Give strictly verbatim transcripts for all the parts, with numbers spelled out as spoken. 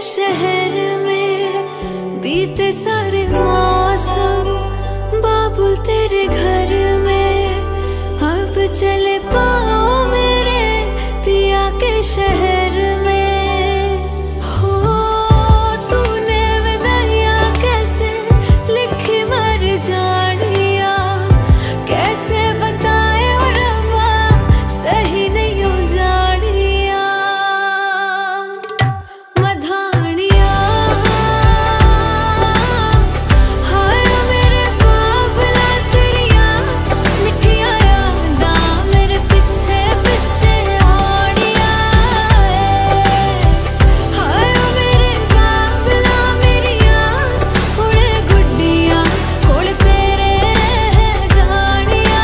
शहर में बीते सारे मौसम, बाबुल तेरे घर में अब चले पाओ मेरे पिया के शहर में। हो तूने विदाइयां कैसे लिखी मर जानिया, कैसे बताए और रब्बा सही नहीं हो जानिया। मधानिया हाय मेरे बाबला तेरिया मिठिया यादां मेरे पिछे पिछे आनिया। हाय मेरे बाबला मेरिया हुणे गुड्डिया कोल तेरे जानिया।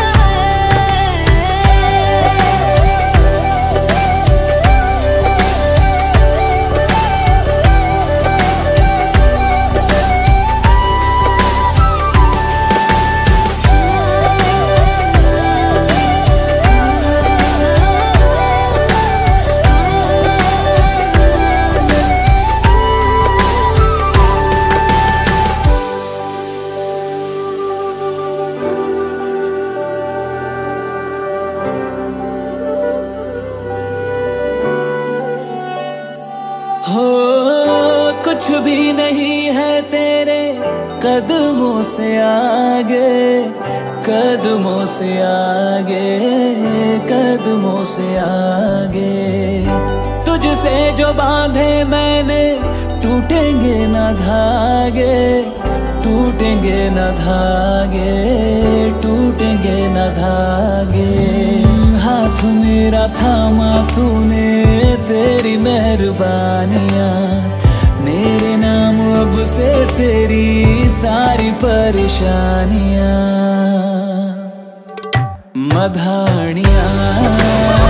हो कुछ भी नहीं है तेरे कदमों से आगे, कदमों से आगे, कदमों से आगे। तुझसे जो बांधे मैंने टूटेंगे न धागे, टूटेंगे न धागे, टूटेंगे न धागे। हाथ मेरा थामा तूने तेरी मेहरबानियां, मेरे नाम अब से तेरी सारी परेशानियां। मधानियां